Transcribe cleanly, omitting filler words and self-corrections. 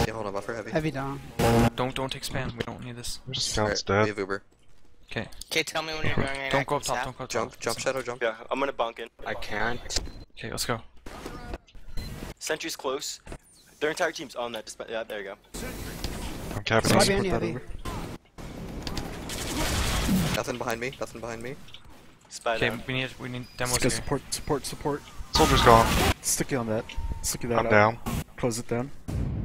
Yeah, hold on, buffer heavy. Heavy down. Don't take spam. We don't need this. There's Alright, Scout's we dead. have Uber. Okay. Okay, tell me when you're going right Don't go up top. Don't go up top. Jump, shadow, jump. Yeah, I'm gonna bunk in. I can't. Okay, let's go. Sentry's close. Their entire team's on that. Yeah, there you go. I'm capping Spy east. behind you, heavy. Nothing behind me, nothing behind me. Spy Okay, down. we need demos Let's go here. support. Soldier's gone. Sticky on that. Sticky that I'm out. down. Close it down.